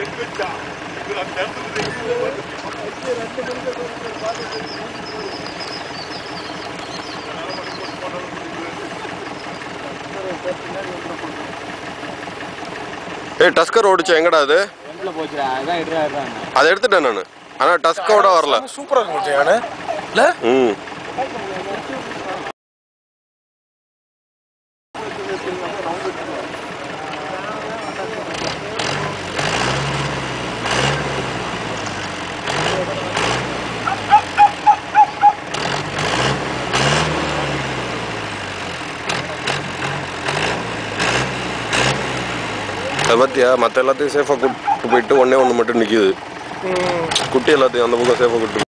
Tusker ஓடிச்சு எங்கடா அது? அதை எடுத்துட்டேன் நான். ஆனால் டஸ்கோட வரல. சூப்பராக இருக்கும் யானை இல்லை? அதை பற்றியா மற்ற எல்லாத்தையும் சேஃபாக கூப்பிட்டு போயிட்டு ஒன்றே ஒன்று மட்டும் நிற்கிது. குட்டி எல்லாத்தையும் அந்த பக்கம் சேஃபாக கூப்பிட்டு